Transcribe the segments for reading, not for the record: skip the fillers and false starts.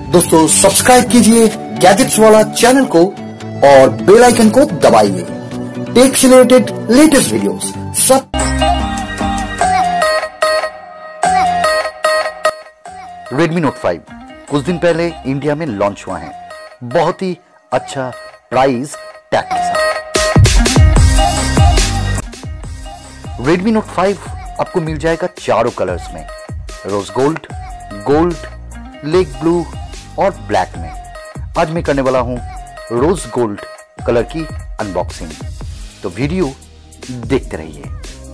दोस्तों सब्सक्राइब कीजिए गैजेट्स वाला चैनल को और बेल आइकन को दबाइए टेक से रिलेटेड लेटेस्ट वीडियोस सब। Redmi Note 5 कुछ दिन पहले इंडिया में लॉन्च हुआ है, बहुत ही अच्छा प्राइस टैग के साथ। Redmi Note 5 आपको मिल जाएगा चारों कलर्स में, rose gold, gold, lake blue और ब्लैक में। आज मैं करने वाला हूं रोज गोल्ड कलर की अनबॉक्सिंग, तो वीडियो देखते रहिए।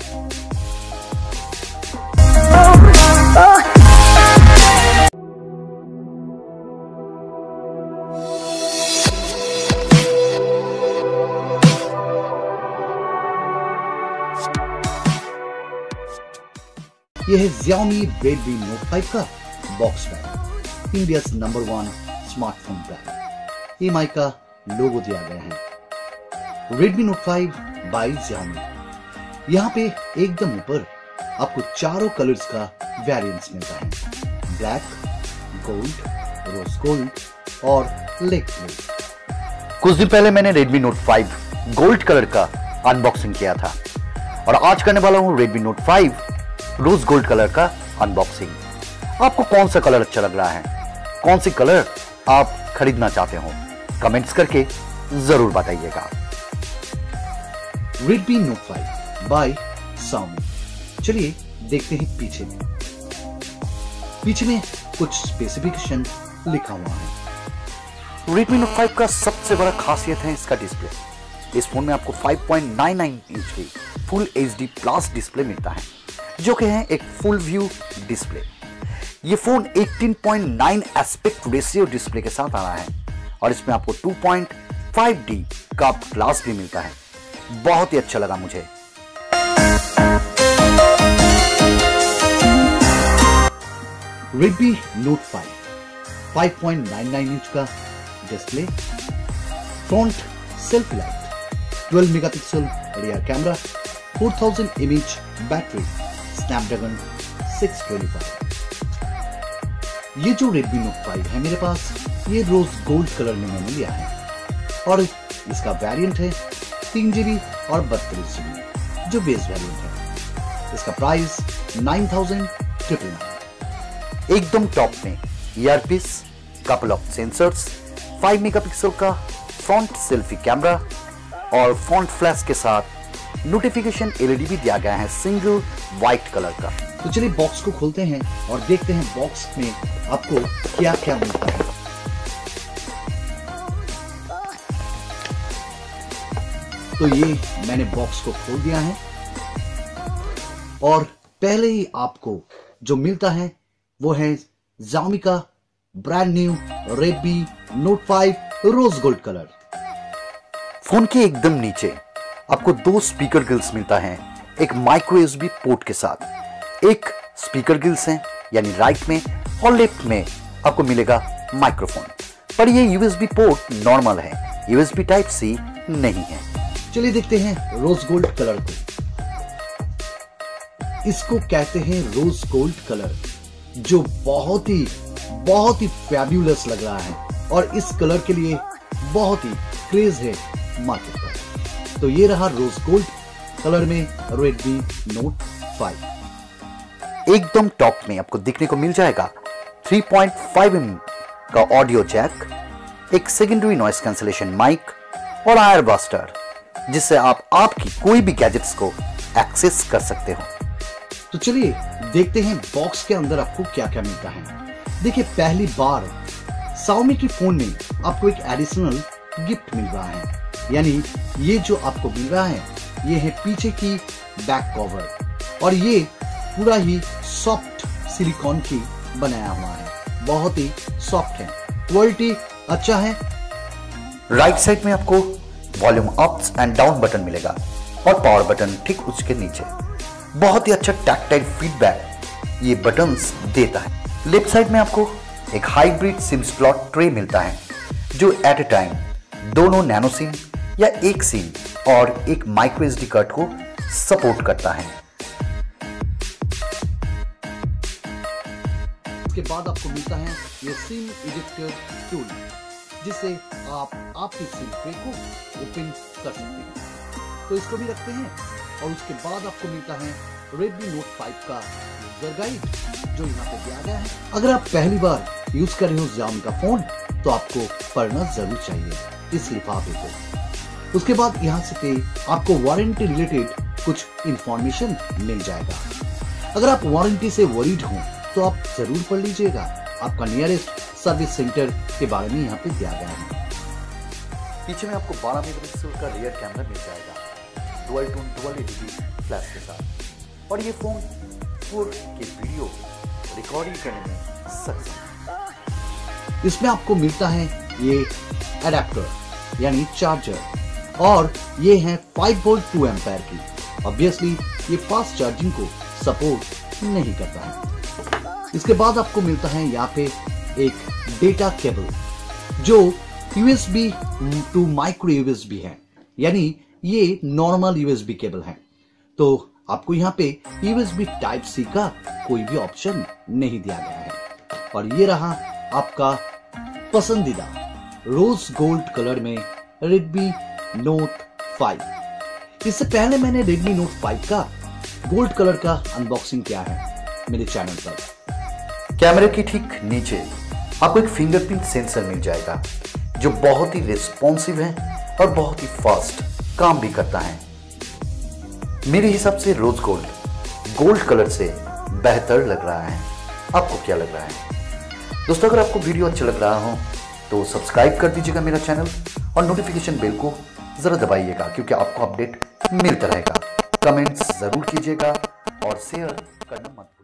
यह है Xiaomi Redmi Note 5 का box bag, India number 1 smartphone brand. EMI का लोगो दिया गया है। Redmi Note 5 by Xiaomi। यहाँ पे एकदम ऊपर आपको चारों कलर्स का वेरिएंट्स मिलता है, ब्लैक, गोल्ड, रोज गोल्ड और लेक ब्लू। कुछ दिन पहले मैंने Redmi Note 5 गोल्ड कलर का अनबॉक्सिंग किया था और आज करने वाला हूं Redmi Note 5 rose gold colour का अनबॉक्सिंग। आपको कौन सा कलर अच्छा लग रहा है, कौन सी कलर आप खरीदना चाहते हो, कमेंट्स करके जरूर बताइएगा। Redmi Note 5 by Xiaomi। चलिए देखते हैं पीछे में कुछ स्पेसिफिकेशन लिखा हुआ है। Redmi Note 5 का सबसे बड़ा खासियत है इसका डिस्प्ले। इस फोन में आपको 5.99 इंच की फुल HD प्लस डिस्प्ले मिलता है, जो कि है एक फुल व्यू डिस्प्ले। ये फोन 18.9 एस्पेक्ट रेशियो डिस्प्ले के साथ आ रहा है और इसमें आपको 2.5D का ग्लास भी मिलता है। बहुत ही अच्छा लगा मुझे। Redmi Note 5 5.99 इंच का display, front selfie light, 12 megapixel rear camera, 4000 mAh battery, Snapdragon 625। ये जो Redmi Note 5 है मेरे पास, ये रोज गोल्ड कलर में मैंने लिया है और इसका वेरिएंट है 3GB और 32GB जो बेस वेरिएंट है। इसका प्राइस 9,999। एकदम टॉप में earpiece, couple of sensors, 5 megapixel का फ्रंट सेल्फी कैमरा और फ्रंट फ्लैश के साथ नोटिफिकेशन LED भी दिया गया है सिंगल व्हाइट कलर का। तो चलिए बॉक्स को खोलते हैं और देखते हैं बॉक्स में आपको क्या क्या मिलता है। तो ये मैंने बॉक्स को खोल दिया है और पहले ही आपको जो मिलता है वो है Xiaomi का brand new Redmi Note 5 rose gold colour. Phone के एकदम नीचे आपको 2 स्पीकर गिल्स मिलता है, एक माइक्रो USB पोर्ट के साथ। एक स्पीकर गिल्स है यानी राइट में और लेफ्ट में आपको मिलेगा माइक्रोफोन, पर ये USB पोर्ट नॉर्मल है, USB टाइप C नहीं है। चलिए देखते हैं रोज गोल्ड कलर को। इसको कहते हैं रोज गोल्ड कलर, जो बहुत ही फैब्यूलस लग रहा है और इस कलर के लिए बहुत ही क्रेज है मार्केट पर। तो ये रहा रोज गोल्ड कलर में Redmi Note 5। एकदम टॉप में आपको दिखने को मिल जाएगा 3.5mm का ऑडियो जैक, एक सेकेंडरी नॉइस कैंसलेशन माइक और आयर बस्टर, जिससे आप आपकी कोई भी गैजेट्स को एक्सेस कर सकते हो। तो चलिए देखते हैं बॉक्स के अंदर आपको क्या क्या मिलता है। देखिए पहली बार Xiaomi की फोन में आपको एक एडिशनल गिफ्ट मिल रहा है, यानी ये जो आपको मिल रहा है ये है पीछे की बैक कवर और ये पूरा ही सॉफ्ट सिलिकॉन की बनाया हुआ है, बहुत ही सॉफ्ट है, क्वालिटी अच्छा है। राइट साइड में आपको volume ups and down button मिलेगा और पावर बटन ठीक उसके नीचे। बहुत ही अच्छा टैक्टाइल फीडबैक ये बटन्स देता है। लेफ्ट साइड में आपको एक हाइब्रिड सिम स्लॉट ट्रे मिलता है, जो एट ए टाइम दोनों नैनो सिम या एक सिम और एक माइक्रो SD कार्ड को सपोर्ट करता है। उसके बाद आपको मिलता है ये सिम इजेक्टर टूल, जिससे आप आपकी सिम ट्रे को ओपन कर सकते हैं। तो इसको भी रखते हैं और उसके बाद आपको मिलता है Redmi Note 5 का यूजर गाइड, जो यहाँ पे दिया गया है। अगर आप पहली बार यूज कर रहे हो Xiaomi का फोन तो आपको पढ़ना जरूर चाहिए इस लिफाफे को। उसके बाद यहाँ से पे आपको वारंटी रिलेटेड कुछ इंफॉर्मेशन मिल जाएगा। अगर आप वारंटी से वरीड हो तो आप जरूर पढ़ लीजिएगा। आपका नियरेस्ट सर्विस सेंटर के बारे में यहाँ पे दिया गया है। पीछे में आपको 12 मेगापिक्सल का रियर कैमरा मिल जाएगा, dual tone dual LED flash के साथ, और ये फोन 4K वीडियो रिकॉर्डिंग करने में सक्षम है। इसमें आपको मिलता है ये एडेप्टर यानी चार्जर, और ये है 5 वोल्ट 2 एम्पेयर की। ऑब्वियसली ये फास्ट चार्जिंग को सपोर्ट नहीं करता है। इसके बाद आपको मिलता है यहाँ पे एक डेटा केबल, जो USB टू माइक्रो USB है, यानी ये नॉर्मल USB केबल है। तो आपको यहाँ पे USB Type-C का कोई भी ऑप्शन नहीं दिया गया है। और ये रहा आपका पसंदीदा रोज गोल्ड कलर में Redmi Note 5। इससे पहले मैंने Redmi Note 5 का गोल्ड कलर का अनबॉक्सिंग किया है मेरे चैनल पर। कैमरे के ठीक नीचे आपको एक फिंगरप्रिंट सेंसर मिल जाएगा, जो बहुत ही रिस्पॉन्सिव है और बहुत ही फास्ट काम भी करता है। मेरे हिसाब से रोज गोल्ड कलर से बेहतर लग रहा है। आपको क्या लग रहा है? दोस्तों, अगर आपको वीडियो अच्छा लग रहा हो तो सब्सक्राइब कर दीजिएगा मेरा चैनल, और नोटिफिकेशन बेल को जरा दबाइएगा, क्योंकि आपको अपडेट मिलता रहेगा। कमेंट्स जरूर कीजिएगा और शेयर करना मत